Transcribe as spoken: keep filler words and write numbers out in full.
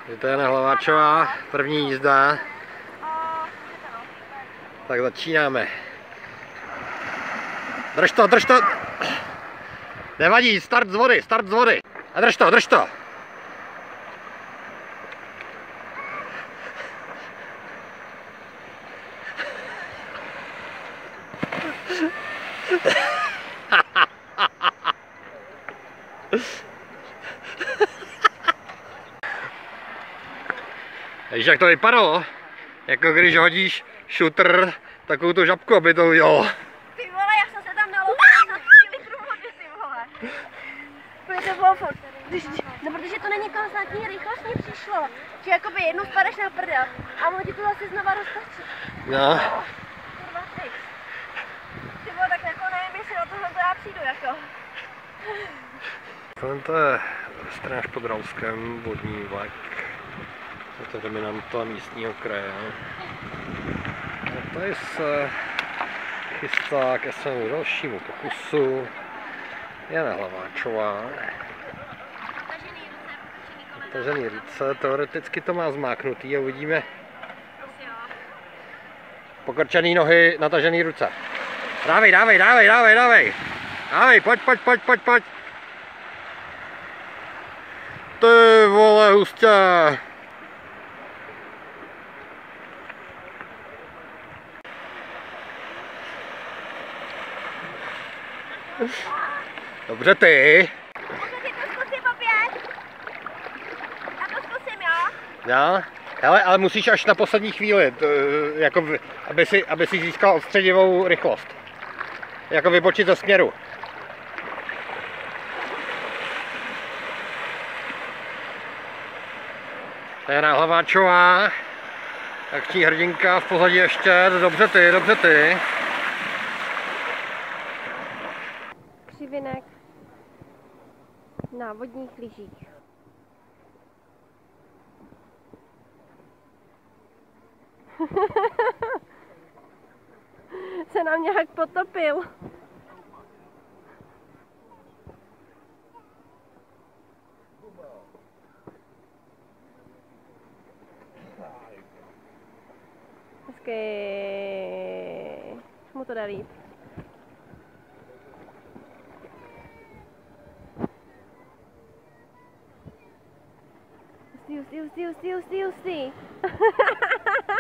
To je Jana Hlaváčová, první jízda. Tak začínáme. Drž to, drž to! Nevadí, start z vody, start z vody. A drž to, drž to! Víš, jak to vypadalo? Jako když hodíš šutr, takovou tu žabku, aby to udělalo. Ty vole, já jsem se tam naloupila za tři litrů vody, ty vole. Protože to bylo furt. No, protože to není konstantní rychlost, mi přišlo. Že jakoby jednou spadeš na prdel a ono ti to zase znova roztočí. No. Kurva, ty. Ty vole, tak jako nevím, jestli o tohle já přijdu, jako. To je Stráž pod Rauskem, vodní vlak. Je to dominanta místního kraje. A tady se chystá ke svému dalšímu pokusu Jana Hlaváčová. Tažený ruce, teoreticky to má zmáknutý a uvidíme. Pokrčený nohy, natažený ruce. Dávej, dávej, dávej, dávej, dávej. Dávej, pojď, pojď, pojď, pojď, pojď. Ty vole, hustě. Dobře ty. Můžu si to zkusit opět? Já to zkusím, jo? Já? Hele, ale musíš až na poslední chvíli, to, jako, aby, si, aby si získal odstředivou rychlost. Jako vybočit ze směru. To je Jana Hlaváčová, akční hrdinka, v pozadí ještě, dobře ty, dobře ty. Křivinek na vodních lyžích. Se nám nějak potopil. Hezky. Mu to dá líp. Hustý, hustý, hustý, hustý, hustý, hustý.